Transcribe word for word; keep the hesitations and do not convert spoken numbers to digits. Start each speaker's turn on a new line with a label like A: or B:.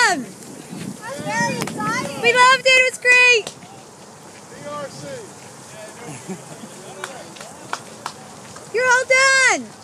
A: awesome!
B: That's very exciting.
A: We loved it. It was great.
C: B R C.
A: You're all done.